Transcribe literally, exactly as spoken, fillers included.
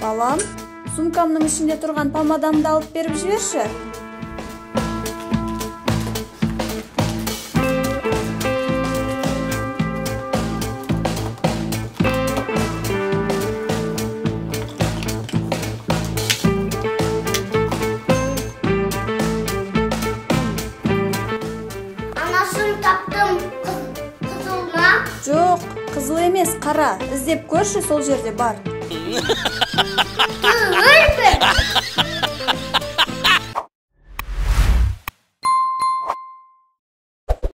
алам. Сумкамның ішінде тұрған памадамды алып беріп жіберші. Жоқ, қызыл емес, қара. Іздеп көрші, сол жерде бар.